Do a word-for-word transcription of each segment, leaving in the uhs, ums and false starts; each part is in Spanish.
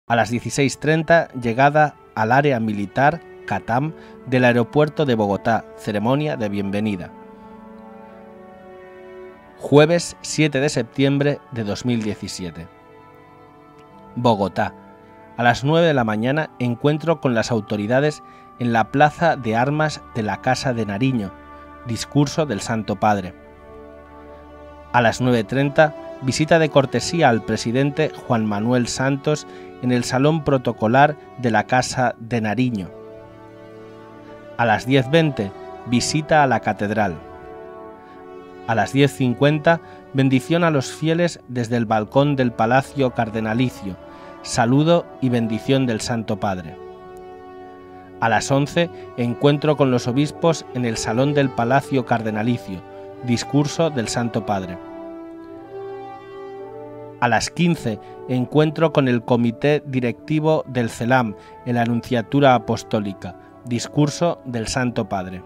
A las dieciséis treinta, llegada al área militar CATAM del aeropuerto de Bogotá, ceremonia de bienvenida. Jueves siete de septiembre de dos mil diecisiete. Bogotá. A las nueve de la mañana, encuentro con las autoridades en la plaza de armas de la Casa de Nariño, discurso del Santo Padre. A las nueve treinta, visita de cortesía al presidente Juan Manuel Santos en el salón protocolar de la Casa de Nariño. A las diez veinte, visita a la catedral. A las diez cincuenta, bendición a los fieles desde el balcón del Palacio Cardenalicio, saludo y bendición del Santo Padre. A las once, encuentro con los obispos en el salón del Palacio Cardenalicio, discurso del Santo Padre. A las quince, encuentro con el comité directivo del CELAM en la Anunciatura Apostólica, discurso del Santo Padre.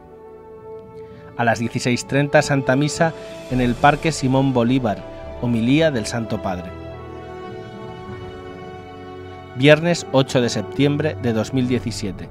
A las dieciséis treinta, Santa Misa en el Parque Simón Bolívar, homilía del Santo Padre. Viernes ocho de septiembre de dos mil diecisiete.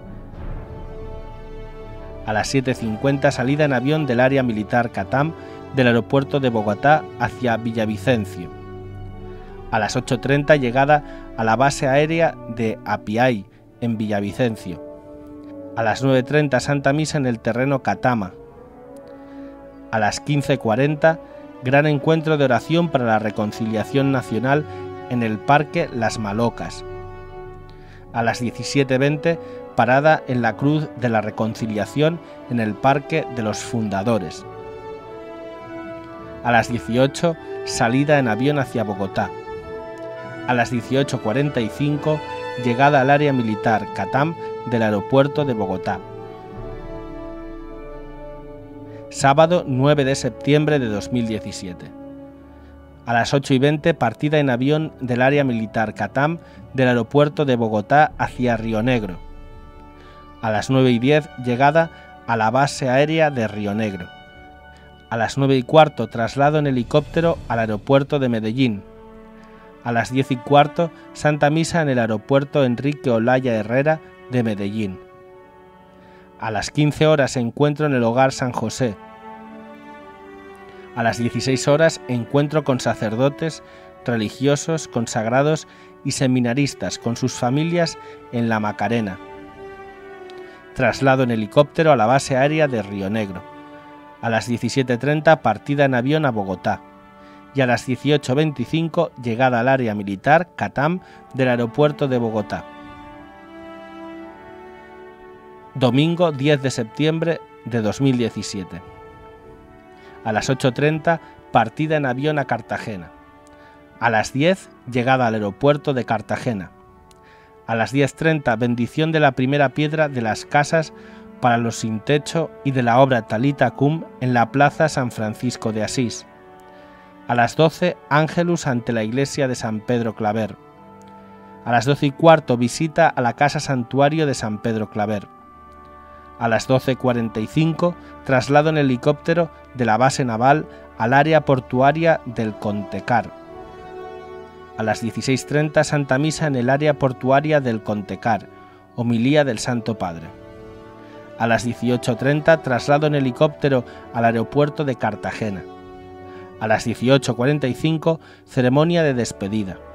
A las siete cincuenta, salida en avión del área militar CATAM del aeropuerto de Bogotá hacia Villavicencio. A las ocho treinta, llegada a la base aérea de Apiay, en Villavicencio. A las nueve treinta, Santa Misa en el terreno Catama. A las quince cuarenta, gran encuentro de oración para la reconciliación nacional en el Parque Las Malocas. A las diecisiete veinte, parada en la Cruz de la Reconciliación en el Parque de los Fundadores. A las dieciocho, salida en avión hacia Bogotá. A las dieciocho cuarenta y cinco, llegada al área militar CATAM del aeropuerto de Bogotá. Sábado nueve de septiembre de dos mil diecisiete. A las ocho y veinte, partida en avión del área militar CATAM del aeropuerto de Bogotá hacia Río Negro. A las nueve y diez, llegada a la base aérea de Río Negro. A las nueve y cuarto, traslado en helicóptero al aeropuerto de Medellín. A las diez y cuarto, Santa Misa en el aeropuerto Enrique Olaya Herrera de Medellín. A las quince horas, encuentro en el Hogar San José. A las dieciséis horas, encuentro con sacerdotes, religiosos, consagrados y seminaristas con sus familias en La Macarena. Traslado en helicóptero a la base aérea de Río Negro. A las diecisiete treinta, partida en avión a Bogotá. Y a las dieciocho veinticinco, llegada al área militar CATAM del aeropuerto de Bogotá. Domingo diez de septiembre de dos mil diecisiete. A las ocho treinta, partida en avión a Cartagena. A las diez, llegada al aeropuerto de Cartagena. A las diez treinta, bendición de la primera piedra de las casas para los sin techo y de la obra Talita Cum en la plaza San Francisco de Asís. A las doce, Ángelus ante la iglesia de San Pedro Claver. A las doce y cuarto, visita a la casa santuario de San Pedro Claver. A las doce cuarenta y cinco, traslado en helicóptero de la base naval al área portuaria del Contecar. A las dieciséis treinta, Santa Misa en el área portuaria del Contecar, homilía del Santo Padre. A las dieciocho treinta, traslado en helicóptero al aeropuerto de Cartagena. A las dieciocho cuarenta y cinco, ceremonia de despedida.